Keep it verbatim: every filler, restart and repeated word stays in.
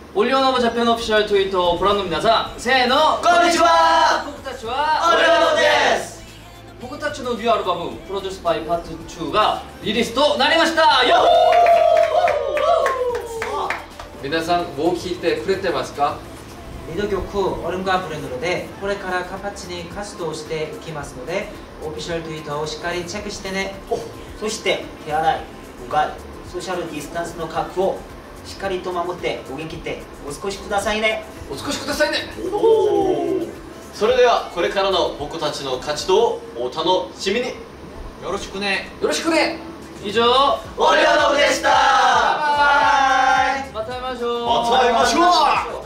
オリオノブジャパンオフィシャルツイートをご覧の皆さん、せーの、 こんにちは。 僕たちはオリオノブです。 僕たちのデュアルバム「プロデュースバイパートツー」がリリースとなりました。よっ皆さんもう聴いてくれてますか？ リード曲オルムがブレンドでこれから活発に活動していきますので、オフィシャルツイートをしっかりチェックしてね。 そして手洗い、うがい、ソーシャルディスタンスの確保をしっかりと守ってお元気でお過ごしくださいね。 お少しくださいね。 それではこれからの僕たちの活動をお楽しみに。 よろしくね。 よろしくね。以上、 オリオノブでした。 バイバイ。また会いましょう。 また会いましょう。